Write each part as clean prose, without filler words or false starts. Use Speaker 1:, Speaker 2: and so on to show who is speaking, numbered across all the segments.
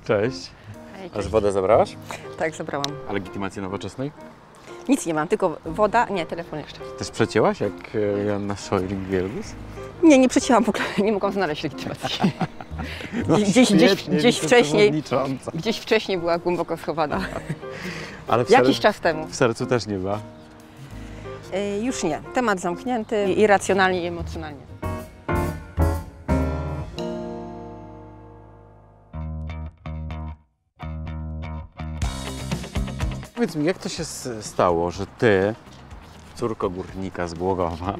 Speaker 1: Cześć.
Speaker 2: Hej,
Speaker 1: Aż
Speaker 2: cześć.
Speaker 1: wodę zabrałaś?
Speaker 2: Tak, zabrałam.
Speaker 1: A legitymację nowoczesnej?
Speaker 2: Nic nie mam, tylko woda, nie, telefon jeszcze.
Speaker 1: Też przecięłaś jak Joanna Scheuring-Wielgus?
Speaker 2: Nie przecięłam w ogóle, nie mogłam znaleźć legitymacji.
Speaker 1: No,
Speaker 2: Gdzieś wcześniej była głęboko schowana.
Speaker 1: Ale
Speaker 2: Jakiś czas temu.
Speaker 1: w sercu też nie była.
Speaker 2: Już nie. Temat zamknięty i racjonalnie, i emocjonalnie.
Speaker 1: Powiedz mi, jak to się stało, że ty, córko górnika z Głogowa,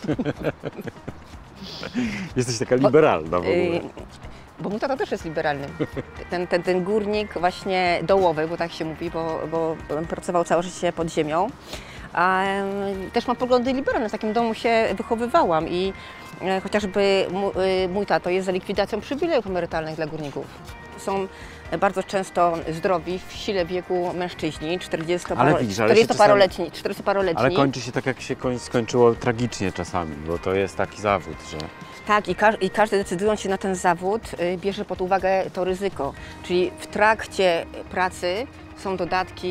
Speaker 1: jesteś taka liberalna w ogóle?
Speaker 2: Bo mój tata też jest liberalny. Ten górnik właśnie dołowy, bo tak się mówi, bo pracował całe życie pod ziemią. A też mam poglądy liberalne, w takim domu się wychowywałam i chociażby mój tato jest za likwidacją przywilejów emerytalnych dla górników. Są bardzo często zdrowi, w sile wieku mężczyźni, 40-paroletni.
Speaker 1: Ale kończy się tak, jak się skończyło tragicznie czasami, bo to jest taki zawód, że...
Speaker 2: Tak, i każdy decydując się na ten zawód bierze pod uwagę to ryzyko. Czyli w trakcie pracy są dodatki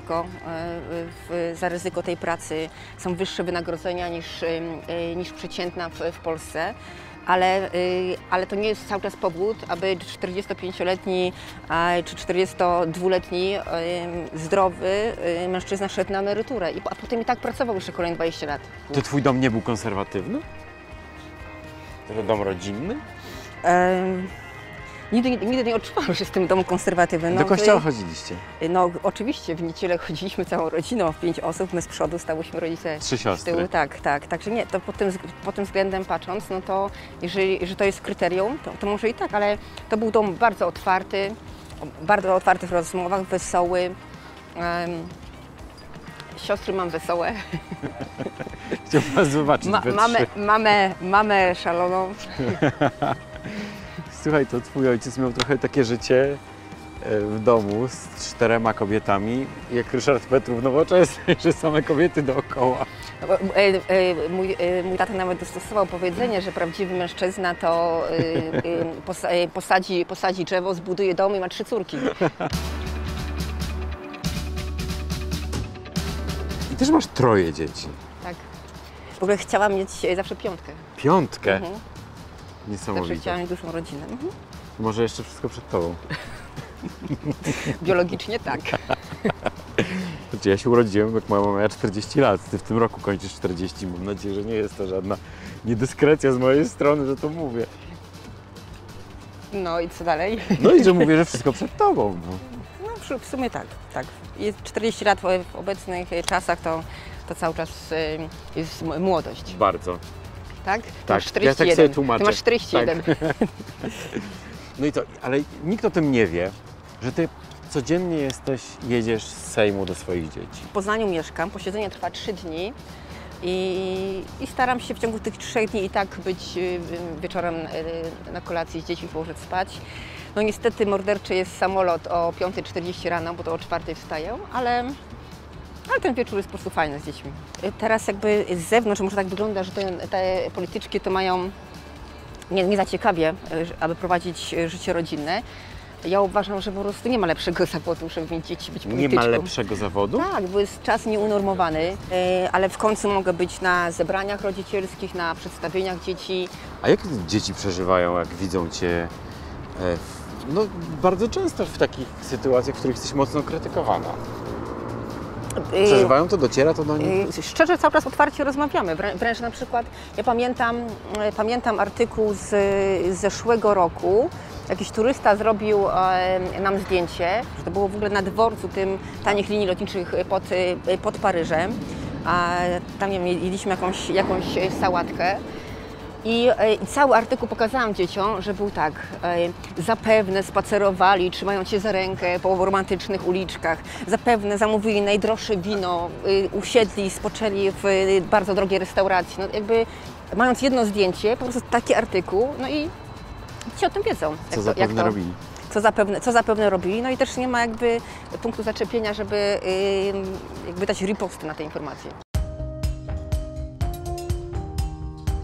Speaker 2: za ryzyko tej pracy, są wyższe wynagrodzenia niż przeciętna w Polsce. Ale to nie jest cały czas powód, aby 45-letni czy 42-letni zdrowy mężczyzna szedł na emeryturę, a potem i tak pracował jeszcze kolejne 20 lat.
Speaker 1: To twój dom nie był konserwatywny? To dom rodzinny?
Speaker 2: Nigdy nie odczuwałam, że jestem w domu konserwatywnym.
Speaker 1: Do kościoła chodziliście?
Speaker 2: No oczywiście, w niedzielę chodziliśmy całą rodziną, 5 osób, my z przodu stałyśmy rodzice
Speaker 1: 3 siostry.
Speaker 2: z tyłu. Tak. Także nie, to pod tym względem patrząc, no to jeżeli to jest kryterium, to może i tak, ale to był dom bardzo otwarty w rozmowach, wesoły. Siostry mam wesołe.
Speaker 1: Chciałbym was zobaczyć
Speaker 2: Mamę szaloną.
Speaker 1: Słuchaj, to twój ojciec miał trochę takie życie w domu z 4 kobietami, jak Ryszard Petru w Nowoczesnej, że same kobiety dookoła.
Speaker 2: Mój tata nawet dostosował powiedzenie, że prawdziwy mężczyzna to posadzi drzewo, zbuduje dom i ma 3 córki.
Speaker 1: I też masz 3 dzieci.
Speaker 2: Tak. W ogóle chciałam mieć zawsze 5.
Speaker 1: 5?
Speaker 2: Mhm.
Speaker 1: Niesamowite.
Speaker 2: Zawsze chciałam mieć dużą rodzinę. Mhm.
Speaker 1: Może jeszcze wszystko przed tobą.
Speaker 2: Biologicznie tak.
Speaker 1: Znaczy, ja się urodziłem, jak moja mama miała 40 lat. Ty w tym roku kończysz 40. Mam nadzieję, że nie jest to żadna niedyskrecja z mojej strony, że to mówię.
Speaker 2: No i co dalej?
Speaker 1: No i że mówię, że wszystko przed tobą.
Speaker 2: No w sumie tak. Jest 40 lat w obecnych czasach to cały czas jest młodość.
Speaker 1: Bardzo.
Speaker 2: Tak?
Speaker 1: Tak,
Speaker 2: masz 41.
Speaker 1: Ja tak sobie tłumaczę.
Speaker 2: Ty masz 41.
Speaker 1: Tak. No i to, ale nikt o tym nie wie, że ty codziennie jedziesz z Sejmu do swoich dzieci.
Speaker 2: W Poznaniu mieszkam, posiedzenie trwa 3 dni i staram się w ciągu tych 3 dni i tak być wieczorem na kolacji z dziećmi, położyć spać. No niestety morderczy jest samolot o 5:40 rano, bo to o 4:00 wstaję, ale ten wieczór jest po prostu fajny z dziećmi. Teraz jakby z zewnątrz może tak wygląda, że te polityczki to mają nie za ciekawie, aby prowadzić życie rodzinne. Ja uważam, że po prostu nie ma lepszego zawodu, żeby mieć dzieci, być polityczką.
Speaker 1: Nie ma lepszego zawodu?
Speaker 2: Tak, bo jest czas nieunormowany, ale w końcu mogę być na zebraniach rodzicielskich, na przedstawieniach dzieci.
Speaker 1: A jak dzieci przeżywają, jak widzą cię no, bardzo często w takich sytuacjach, w których jesteś mocno krytykowana? Przeżywają to, dociera to do nich?
Speaker 2: Szczerze, cały czas otwarcie rozmawiamy. Wręcz na przykład, ja pamiętam artykuł z zeszłego roku. Jakiś turysta zrobił nam zdjęcie, że to było w ogóle na dworcu tym tanich linii lotniczych pod Paryżem. A tam nie wiem, jedliśmy jakąś sałatkę. I cały artykuł pokazałam dzieciom, że był tak, zapewne spacerowali, trzymając się za rękę po romantycznych uliczkach, zapewne zamówili najdroższe wino, usiedli, spoczęli w bardzo drogiej restauracji. No jakby mając jedno zdjęcie, po prostu taki artykuł, no i ci o tym wiedzą.
Speaker 1: Co zapewne robili.
Speaker 2: Co zapewne robili, no i też nie ma jakby punktu zaczepienia, żeby jakby dać riposty na te informacje.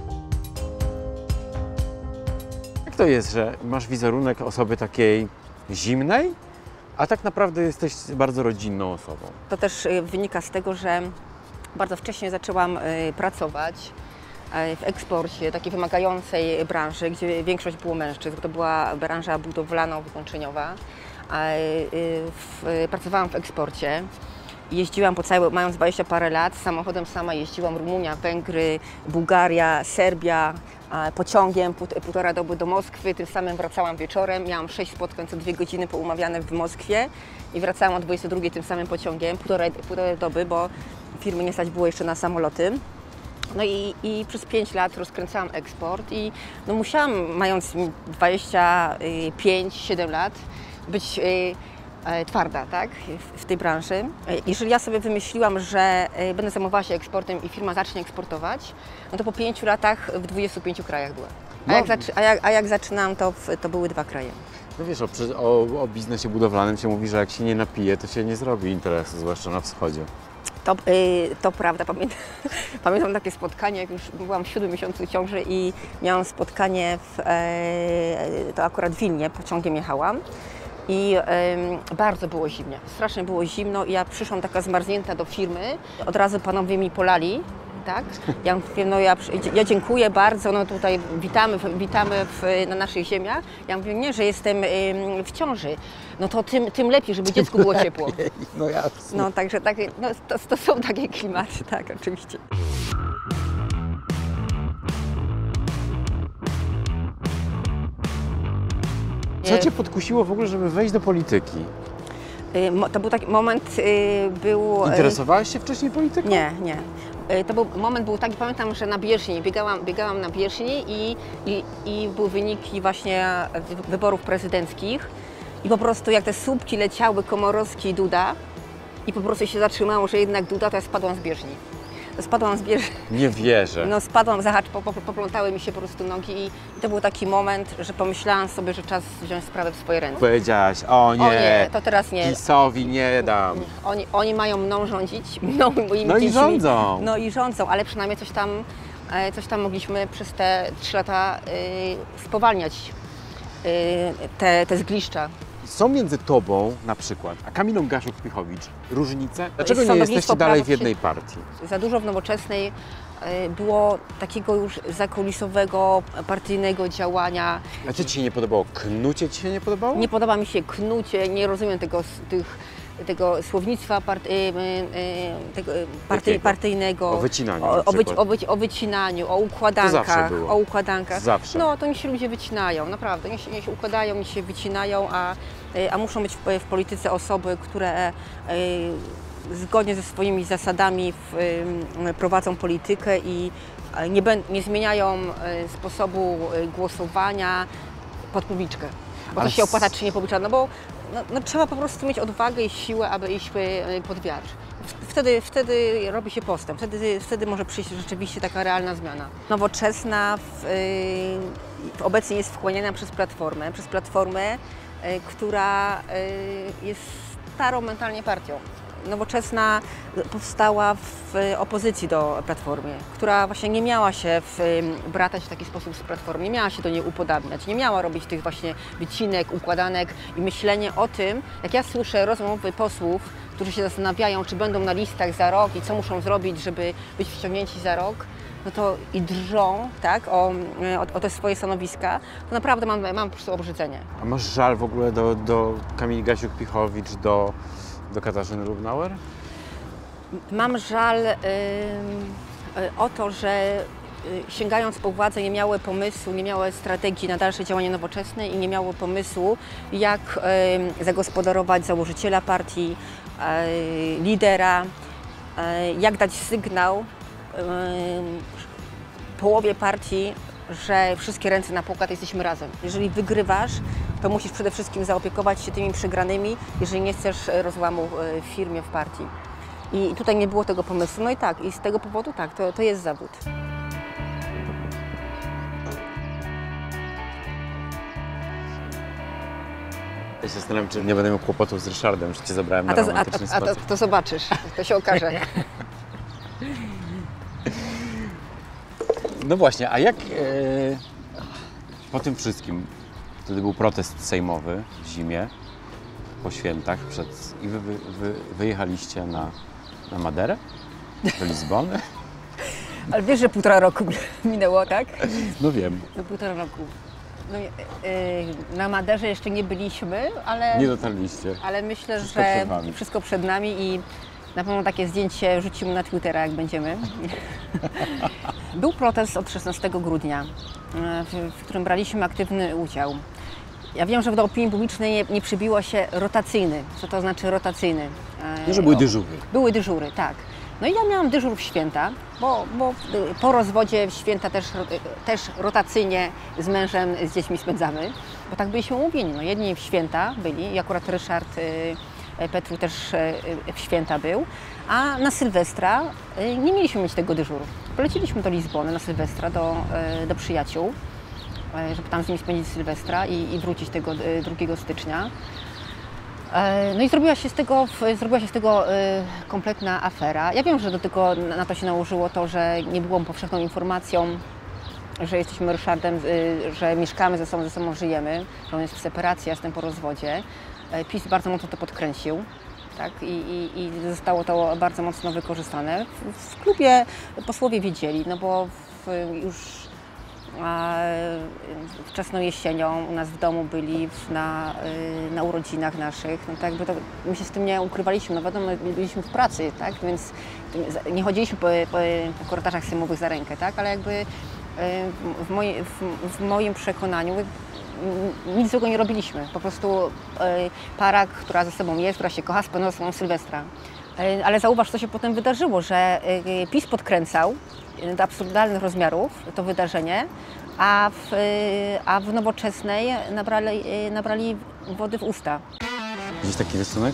Speaker 1: Jak to jest, że masz wizerunek osoby takiej zimnej, a tak naprawdę jesteś bardzo rodzinną osobą.
Speaker 2: To też wynika z tego, że bardzo wcześnie zaczęłam pracować w eksporcie, takiej wymagającej branży, gdzie większość było mężczyzn. To była branża budowlano-wykończeniowa. Pracowałam w eksporcie. Jeździłam mając 20 parę lat, samochodem sama jeździłam Rumunia, Węgry, Bułgaria, Serbia, pociągiem półtora doby do Moskwy, tym samym wracałam wieczorem. Miałam 6 spotkań co 2 godziny poumawiane w Moskwie i wracałam o 22 tym samym pociągiem, półtorej doby, bo firmy nie stać było jeszcze na samoloty. No i przez 5 lat rozkręcałam eksport i no musiałam, mając 25-7 lat, być twarda, tak, w tej branży. Jeżeli ja sobie wymyśliłam, że będę zajmowała się eksportem i firma zacznie eksportować, no to po 5 latach w 25 krajach była. A jak zaczynałam, to były 2 kraje.
Speaker 1: No wiesz, o biznesie budowlanym się mówi, że jak się nie napije, to się nie zrobi interesu, zwłaszcza na wschodzie.
Speaker 2: To prawda, pamiętam takie spotkanie, jak już byłam w 7 miesiącu ciąży i miałam spotkanie to akurat w Wilnie, pociągiem jechałam. I bardzo było zimno, strasznie było zimno i ja przyszłam taka zmarznięta do firmy, od razu panowie mi polali, tak? Ja mówię, no ja dziękuję bardzo, no tutaj witamy na naszych ziemiach. Ja mówię, nie, że jestem w ciąży, no to tym lepiej, żeby dziecku było ciepło.
Speaker 1: No jasne.
Speaker 2: No także no, to są takie klimaty, tak, oczywiście.
Speaker 1: Co Cię podkusiło w ogóle, żeby wejść do polityki?
Speaker 2: To był taki moment,
Speaker 1: Interesowałaś się wcześniej polityką?
Speaker 2: Nie. Moment był taki, pamiętam, że na bieżni, biegałam na bieżni i były wyniki właśnie wyborów prezydenckich i po prostu jak te słupki leciały, Komorowski i Duda i po prostu się zatrzymało, że jednak Duda, to ja spadłam z bieżni.
Speaker 1: Nie wierzę.
Speaker 2: No spadłam, poplątały mi się po prostu nogi i to był taki moment, że pomyślałam sobie, że czas wziąć sprawę w swoje ręce.
Speaker 1: Powiedziałaś, o nie,
Speaker 2: to teraz nie.
Speaker 1: PiS-owi nie dam.
Speaker 2: Oni mają mną rządzić, mną i moimi dziećmi.
Speaker 1: I rządzą.
Speaker 2: No i rządzą, ale przynajmniej coś tam mogliśmy przez te 3 lata spowalniać te zgliszcza.
Speaker 1: Są między Tobą na przykład, a Kamilą Gasiuk-Pihowicz różnice? Dlaczego nie jesteście dalej w jednej partii?
Speaker 2: Za dużo w Nowoczesnej było takiego już zakulisowego, partyjnego działania.
Speaker 1: A co Ci się nie podobało? Knucie Ci się nie podobało?
Speaker 2: Nie podoba mi się knucie, nie rozumiem tego słownictwa partyjnego.
Speaker 1: O wycinaniu
Speaker 2: o wycinaniu, o układankach.
Speaker 1: To zawsze było.
Speaker 2: O układankach.
Speaker 1: Zawsze.
Speaker 2: No to niech się ludzie wycinają, naprawdę. Niech się układają, niech się wycinają, a muszą być w polityce osoby, które zgodnie ze swoimi zasadami prowadzą politykę i nie zmieniają sposobu głosowania pod publiczkę. Bo to się opłaca czy nie publiczna, no bo trzeba po prostu mieć odwagę i siłę, aby iść pod wiatr. Wtedy robi się postęp, wtedy może przyjść rzeczywiście taka realna zmiana. Nowoczesna obecnie jest wchłaniana przez Platformę, która jest starą mentalnie partią. Nowoczesna powstała w opozycji do Platformy, która właśnie nie miała się bratać w taki sposób z Platformy, nie miała się do niej upodabniać, nie miała robić tych właśnie wycinek, układanek i myślenie o tym, jak ja słyszę rozmowy posłów, którzy się zastanawiają, czy będą na listach za rok i co muszą zrobić, żeby być wciągnięci za rok, no to i drżą, tak, o te swoje stanowiska, to naprawdę mam po prostu obrzydzenie.
Speaker 1: A masz żal w ogóle do Kamili Gasiuk-Pihowicz, do Katarzyny Lubnauer?
Speaker 2: Mam żal o to, że sięgając po władzę nie miały pomysłu, nie miały strategii na dalsze działanie Nowoczesnej i nie miały pomysłu, jak zagospodarować założyciela partii, lidera, jak dać sygnał połowie partii, że wszystkie ręce na pokład, jesteśmy razem. Jeżeli wygrywasz, to musisz przede wszystkim zaopiekować się tymi przegranymi, jeżeli nie chcesz rozłamu w firmie, w partii. I tutaj nie było tego pomysłu. No i tak, i z tego powodu tak, to jest zawód.
Speaker 1: Ja się zastanawiam, czy nie będę miał kłopotów z Ryszardem, że Cię zabrałem na romantyczny spacer.
Speaker 2: To zobaczysz, to się okaże.
Speaker 1: No właśnie, a jak po tym wszystkim, wtedy był protest sejmowy w zimie, po świętach i wyjechaliście na Maderę? Do Lizbony?
Speaker 2: Ale wiesz, że 1,5 roku minęło, tak?
Speaker 1: No wiem.
Speaker 2: No 1,5 roku. No, na Maderze jeszcze nie byliśmy, ale...
Speaker 1: Nie dotarliście.
Speaker 2: Ale myślę,
Speaker 1: Wszystko
Speaker 2: że
Speaker 1: przed wami.
Speaker 2: wszystko przed nami i na pewno takie zdjęcie rzucimy na Twittera, jak będziemy. Był protest od 16 grudnia, w którym braliśmy aktywny udział. Ja wiem, że w opinii publicznej nie przybiło się rotacyjny. Co to znaczy rotacyjny?
Speaker 1: Nie, że były dyżury.
Speaker 2: Były dyżury, tak. No i ja miałam dyżur w święta, bo po rozwodzie w święta też rotacyjnie z mężem, z dziećmi spędzamy, bo tak byliśmy umówieni. No, jedni w święta byli i akurat Ryszard Petru też w święta był, a na Sylwestra nie mieliśmy mieć tego dyżuru. Poleciliśmy do Lizbony na Sylwestra, do przyjaciół, żeby tam z nimi spędzić Sylwestra i wrócić tego 2 stycznia. No i zrobiła się z tego kompletna afera. Ja wiem, że na to się nałożyło to, że nie było powszechną informacją, że jesteśmy Ryszardem, że mieszkamy ze sobą żyjemy, że on jest w separacji, ja jestem po rozwodzie. PiS bardzo mocno to podkręcił, tak? I zostało to bardzo mocno wykorzystane. W klubie posłowie wiedzieli, no bo już wczesną jesienią u nas w domu byli na urodzinach naszych, no to jakby my się z tym nie ukrywaliśmy, no wiadomo, byliśmy w pracy, tak, więc nie chodziliśmy po korytarzach sejmowych za rękę, tak, ale jakby w moim przekonaniu nic złego nie robiliśmy, po prostu para, która ze sobą jest, która się kocha, spędza ze sobą Sylwestra. Ale zauważ, co się potem wydarzyło, że PiS podkręcał do absurdalnych rozmiarów to wydarzenie, a w Nowoczesnej nabrali wody w usta.
Speaker 1: Widzisz taki rysunek?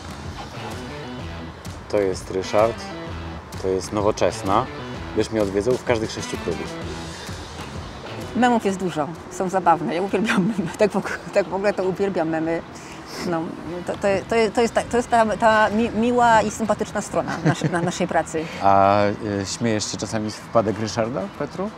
Speaker 1: To jest Ryszard, to jest Nowoczesna. Będziesz mnie odwiedzał w każdych 6 klubów.
Speaker 2: Memów jest dużo, są zabawne, ja uwielbiam memy, tak w ogóle to uwielbiam memy. No, to jest ta miła i sympatyczna strona naszej pracy.
Speaker 1: A śmiejesz się czasami z wpadek Ryszarda Petru?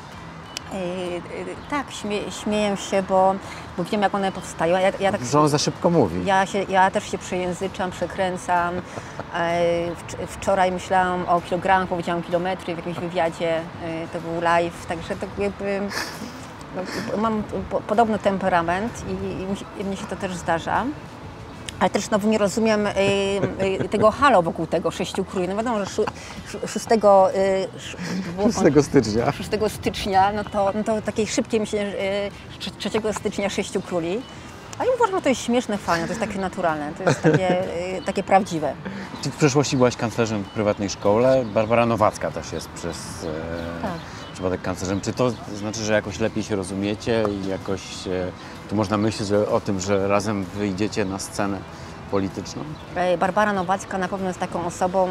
Speaker 2: Tak, śmieję się, bo wiem, jak one powstają.
Speaker 1: Że on za szybko mówi.
Speaker 2: Ja też się przejęzyczam, przekręcam. Wczoraj myślałam o kilogramach, powiedziałam kilometry w jakimś wywiadzie. To był live, także to jakby... No, mam podobny temperament i mnie się to też zdarza. Ale też znowu nie rozumiem tego halo wokół tego 6 króli. No wiadomo, że 6
Speaker 1: stycznia.
Speaker 2: 6 stycznia, no to takiej szybkiej myślę, 3 stycznia 6 króli. Ale uważam, że to jest śmieszne, fajne, to jest takie naturalne, to jest takie prawdziwe.
Speaker 1: Ty w przeszłości byłaś kanclerzem w prywatnej szkole. Barbara Nowacka też jest przez przypadek kanclerzem. Czy to znaczy, że jakoś lepiej się rozumiecie i jakoś tu można myśleć o tym, że razem wyjdziecie na scenę polityczną?
Speaker 2: Barbara Nowacka na pewno jest taką osobą,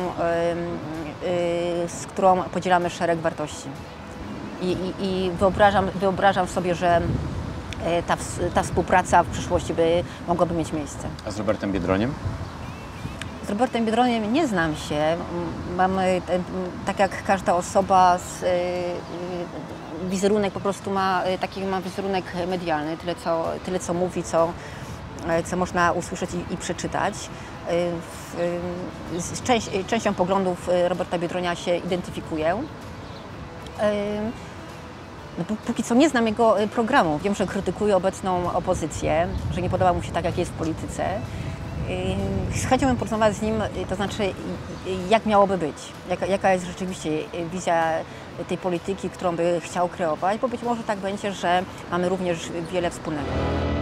Speaker 2: z którą podzielamy szereg wartości. I wyobrażam sobie, że ta współpraca w przyszłości mogłaby mieć miejsce.
Speaker 1: A z Robertem Biedroniem?
Speaker 2: Z Robertem Biedroniem nie znam się. Mamy, tak jak każda osoba, wizerunek po prostu ma wizerunek medialny, tyle co mówi, co można usłyszeć i przeczytać. Z częścią poglądów Roberta Biedronia się identyfikuję. No, póki co nie znam jego programu. Wiem, że krytykuje obecną opozycję, że nie podoba mu się tak, jak jest w polityce. Z chęcią bym porozmawiać z nim, to znaczy jak miałoby być, jaka jest rzeczywiście wizja tej polityki, którą by chciał kreować, bo być może tak będzie, że mamy również wiele wspólnego.